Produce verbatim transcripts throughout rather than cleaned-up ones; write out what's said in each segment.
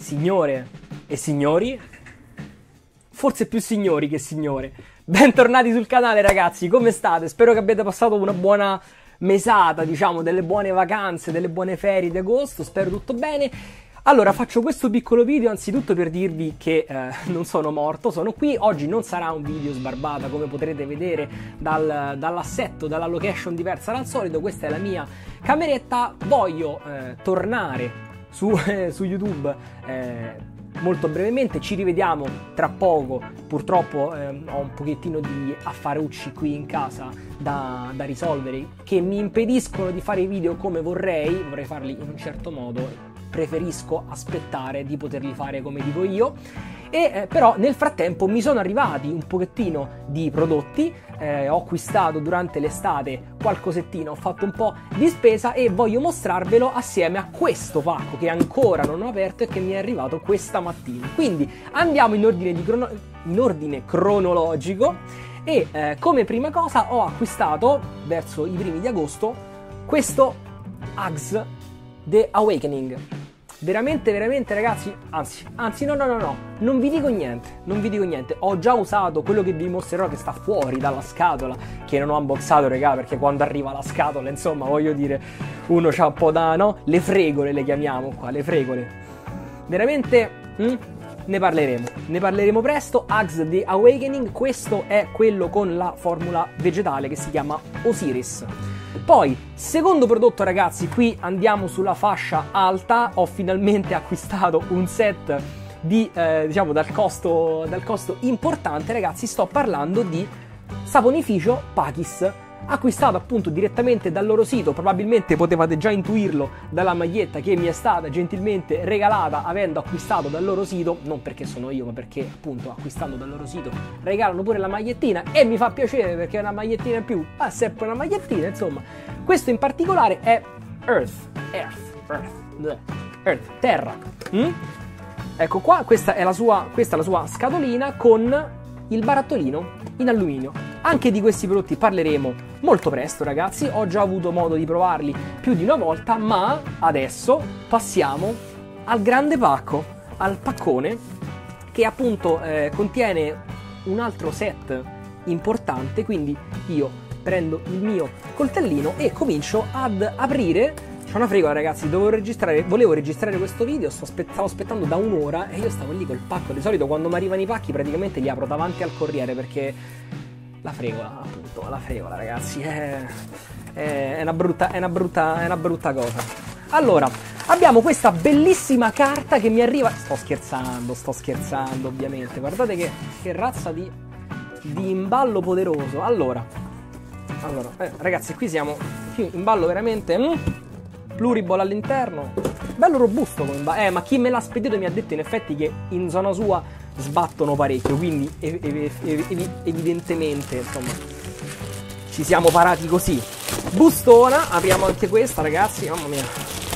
Signore e signori, forse più signori che signore, bentornati sul canale ragazzi, come state? Spero che abbiate passato una buona mesata, diciamo, delle buone vacanze, delle buone ferie di agosto, spero tutto bene. Allora, faccio questo piccolo video anzitutto per dirvi che eh, non sono morto, sono qui. Oggi non sarà un video sbarbata, come potrete vedere dal, dall'assetto, dalla location diversa dal solito. Questa è la mia cameretta. Voglio eh, tornare su, eh, su YouTube eh, molto brevemente, ci rivediamo tra poco. Purtroppo eh, ho un pochettino di affarucci qui in casa da, da risolvere che mi impediscono di fare i video come vorrei, vorrei farli in un certo modo. Preferisco aspettare di poterli fare come dico io e eh, però nel frattempo mi sono arrivati un pochettino di prodotti, eh, ho acquistato durante l'estate qualcosettino, ho fatto un po' di spesa e voglio mostrarvelo assieme a questo pacco che ancora non ho aperto e che mi è arrivato questa mattina. Quindi andiamo in ordine, di crono- in ordine cronologico e eh, come prima cosa ho acquistato verso i primi di agosto questo Axe The Awakening. Veramente, veramente ragazzi, anzi, anzi no, no, no, no, non vi dico niente, non vi dico niente. Ho già usato quello che vi mostrerò che sta fuori dalla scatola, che non ho unboxato, raga, perché quando arriva la scatola, insomma, voglio dire, uno c'ha un po' da, no? Le fregole le chiamiamo qua, le fregole. Veramente, hm? ne parleremo, ne parleremo presto. Axe The Awakening, questo è quello con la formula vegetale che si chiama Osiris. Poi, secondo prodotto ragazzi, qui andiamo sulla fascia alta, ho finalmente acquistato un set di, eh, diciamo, dal costo, dal costo importante ragazzi, sto parlando di saponificio Pakis, acquistato appunto direttamente dal loro sito, probabilmente potevate già intuirlo dalla maglietta che mi è stata gentilmente regalata avendo acquistato dal loro sito, non perché sono io ma perché appunto acquistando dal loro sito regalano pure la magliettina e mi fa piacere perché è una magliettina in più, ma sempre una magliettina insomma. Questo in particolare è Earth, Earth, Earth, Earth, Terra. Mm? Ecco qua, questa è la sua, questa è la sua scatolina con il barattolino in alluminio. Anche di questi prodotti parleremo molto presto ragazzi, ho già avuto modo di provarli più di una volta, ma adesso passiamo al grande pacco, al paccone che appunto eh, contiene un altro set importante, quindi io prendo il mio coltellino e comincio ad aprire. C'è una fregola ragazzi, dovevo registrare, volevo registrare questo video, sto aspe- stavo aspettando da un'ora e io stavo lì col pacco. Di solito quando mi arrivano i pacchi praticamente li apro davanti al corriere perché la fregola, appunto, la fregola ragazzi, è, è, è, una brutta, è, una brutta, è una brutta cosa. Allora, abbiamo questa bellissima carta che mi arriva, sto scherzando, sto scherzando ovviamente, guardate che, che razza di, di imballo poderoso. Allora, allora eh, ragazzi qui siamo, qui imballo veramente... Mm? Pluriball all'interno, bello robusto come ba- eh ma chi me l'ha spedito mi ha detto in effetti che in zona sua sbattono parecchio, quindi ev- ev- ev- evidentemente insomma ci siamo parati così. Bustona, apriamo anche questa ragazzi, mamma mia,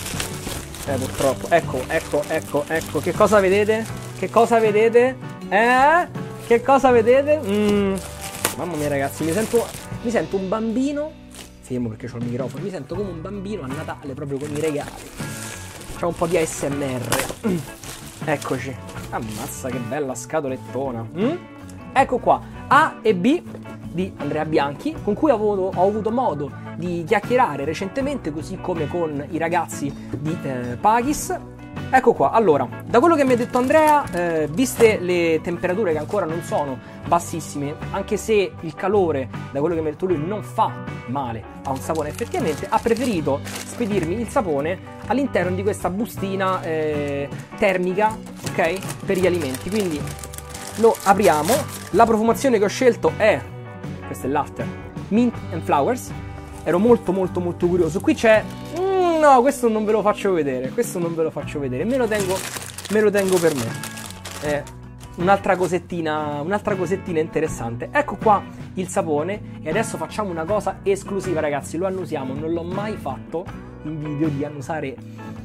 eh purtroppo, ecco, ecco, ecco, ecco, che cosa vedete? Che cosa vedete? Eh? Che cosa vedete? Mm. Mamma mia ragazzi, mi sento, mi sento un bambino. Fermo perché c'ho il microfono, mi sento come un bambino a Natale proprio con i regali. C'è un po' di A S M R. Eccoci. Ammazza che bella scatolettona. Mm? Ecco qua, A e B di Andrea Bianchi, con cui ho avuto, ho avuto modo di chiacchierare recentemente, così come con i ragazzi di eh, Pakis. Ecco qua, allora, da quello che mi ha detto Andrea, eh, viste le temperature che ancora non sono bassissime, anche se il calore, da quello che mi ha detto lui, non fa male a un sapone effettivamente, ha preferito spedirmi il sapone all'interno di questa bustina eh, termica, ok, per gli alimenti. Quindi lo apriamo, la profumazione che ho scelto è, questo è l'After, Mint and Flowers, ero molto molto molto curioso. Qui c'è... No, questo non ve lo faccio vedere, questo non ve lo faccio vedere, me lo tengo, me lo tengo per me. Eh, un'altra cosettina, un'altra cosettina interessante. Ecco qua il sapone e adesso facciamo una cosa esclusiva ragazzi, lo annusiamo, non l'ho mai fatto in video di annusare.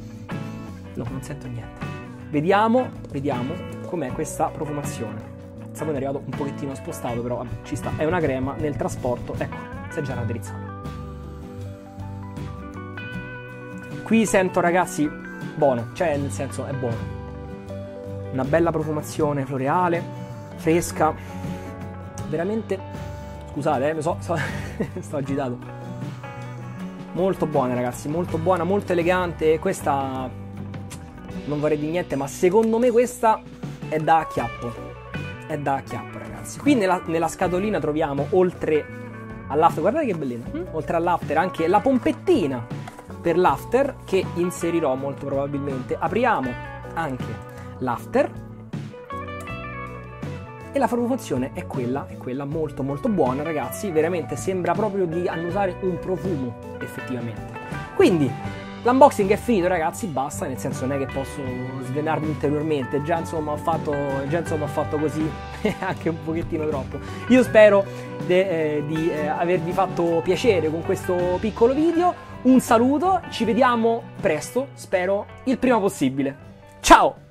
No, non sento niente. Vediamo, vediamo com'è questa profumazione. Il sapone è arrivato un pochettino spostato, però vabbè, ci sta. È una crema nel trasporto, ecco, si è già raddrizzato. Qui sento ragazzi buono, cioè nel senso è buono. una bella profumazione floreale, fresca, veramente, scusate, eh, so, so, sto agitato, molto buona ragazzi, molto buona, molto elegante. Questa non vorrei dire niente, ma secondo me questa è da acchiappo, è da acchiappo ragazzi. Qui nella, nella scatolina troviamo, oltre all'after, guardate che bellina, hm? oltre all'after anche la pompettina per l'after che inserirò molto probabilmente. Apriamo anche l'after e la profumazione è quella, è quella molto molto buona ragazzi, veramente sembra proprio di annusare un profumo effettivamente. Quindi l'unboxing è finito ragazzi, basta, nel senso non è che posso svenarmi ulteriormente, già insomma ho fatto, già, insomma, ho fatto così anche un pochettino troppo. Io spero de, eh, di eh, avervi fatto piacere con questo piccolo video, un saluto, ci vediamo presto, spero il prima possibile. Ciao!